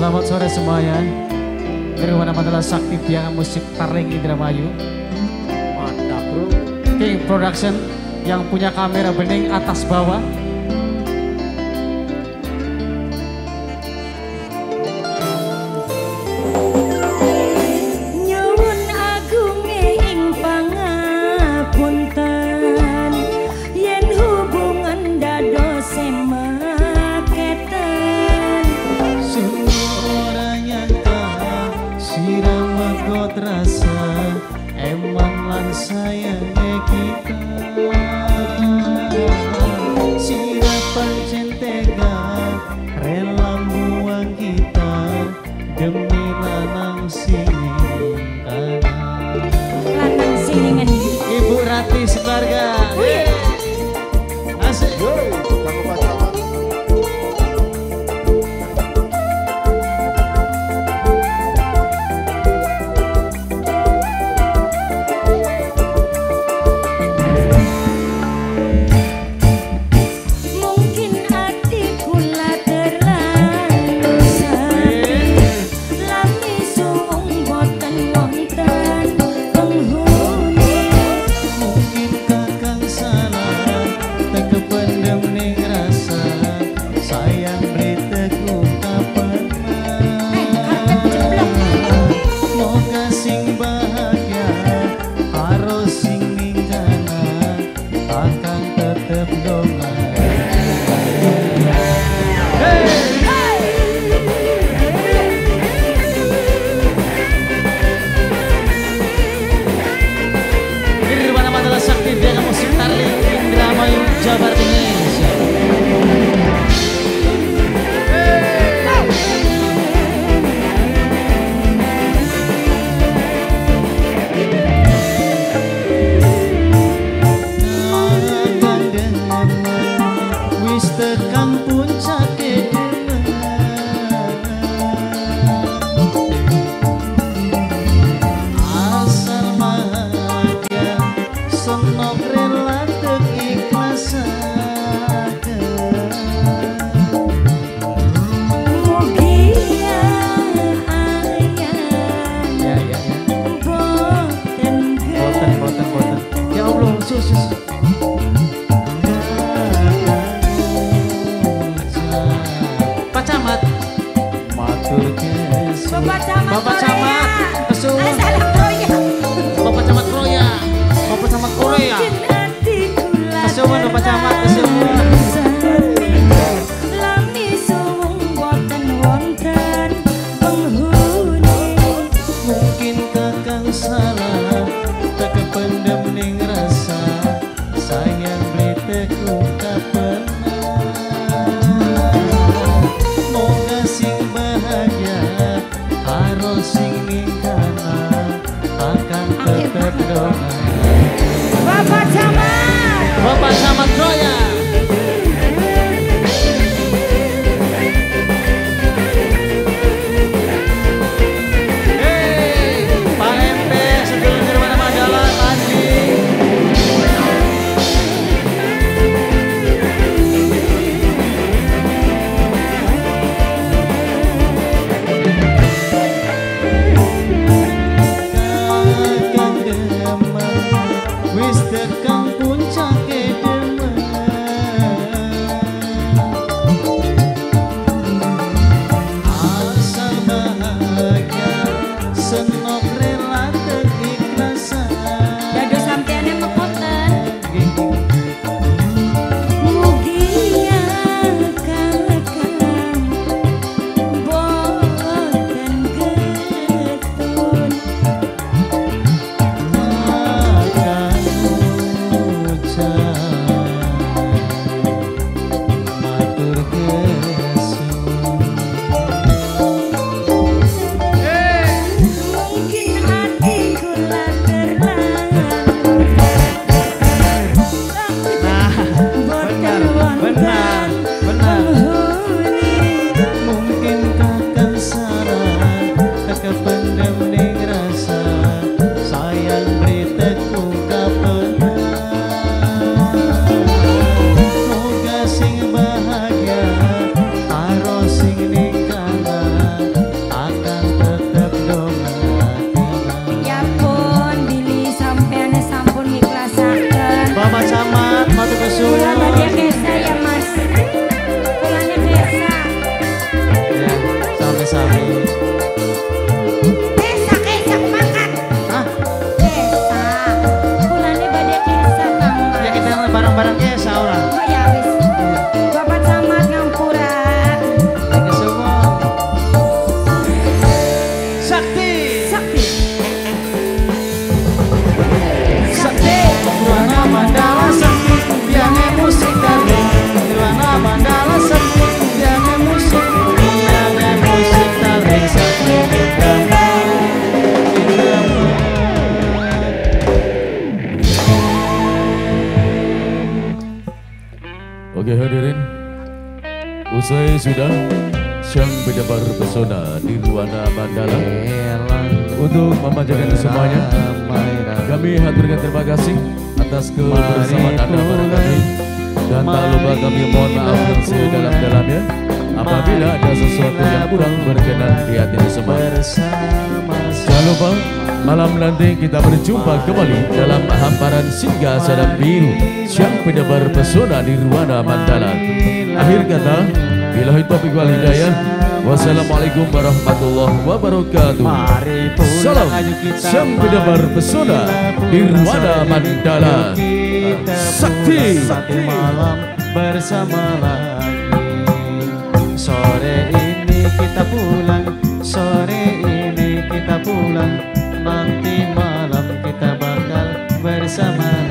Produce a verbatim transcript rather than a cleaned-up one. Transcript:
Selamat sore semuanya. Dari mana-mana sakti tiang musik Tarling Indramayu. Mantap bro. King Production yang punya kamera bening atas bawah. Rasa emang lan sayangnya kita siapa centega rela buang kita demi lanang sini lanang sini Ibu Rati sekeluarga asik Jabar Indonesia. Wis tekan puncak asal bahagia senok rela Pak Camat, matur kesu. Bapak Camat, Bapak Camat, kesu. Bapak Camat Korea, Bapak Camat Korea. Kesu Bapak Camat, kesu. Mungkin kakang salah, tak kependam ning rasa sayang beritaku tak pernah. Moga sing bahagia harus sing ningkana akan tetap doa. Bapak Camat, Bapak Camat Korea. Bahagia, harus sing ning kana Usai sudah Syang Pejabar Pesona Nirwana Mandala. Untuk memanjakan semuanya, kami haturkan terima kasih atas kebersamaan Anda pada kami. Dan tak lupa kami mohon maaf yang sedalam-dalamnya apabila ada sesuatu yang kurang berkenan di hati semua. Jangan lupa malam nanti kita berjumpa kembali dalam hamparan Singgah Sana Biru Syang Pejabar Pesona Nirwana Mandala. Akhir kata, billahi taufiq wal hidayah. Wassalamualaikum warahmatullahi wabarakatuh. Salam Syang Pejabar Pesona Nirwana Mandala. Sakti malam bersama lagi. Sore ini kita pulang, sore ini kita pulang, nanti malam kita bakal bersama